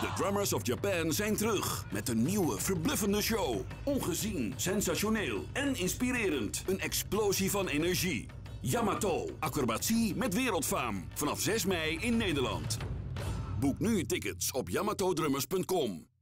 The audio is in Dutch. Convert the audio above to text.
De Drummers of Japan zijn terug met een nieuwe, verbluffende show. Ongezien, sensationeel en inspirerend. Een explosie van energie. Yamato, acrobatie met wereldfaam. Vanaf 6 mei in Nederland. Boek nu tickets op yamatodrummers.com.